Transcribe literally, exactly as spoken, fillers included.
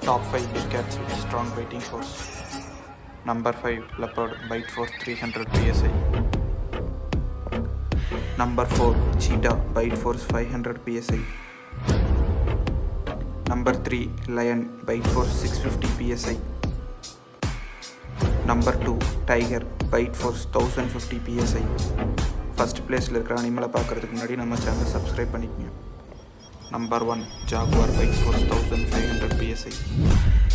Top five big cats with strong biting force. Number five, leopard, bite force three hundred P S I. Number four, cheetah, bite force five hundred P S I. Number three, lion, bite force six hundred fifty P S I. Number two, tiger, bite force one thousand fifty P S I. First place இருக்கிற அனிமலை பார்க்கறதுக்கு முன்னாடி நம்ம சேனலை subscribe பண்ணிக்கங்க. Number one, jaguar, bite force one thousand five hundred P S I.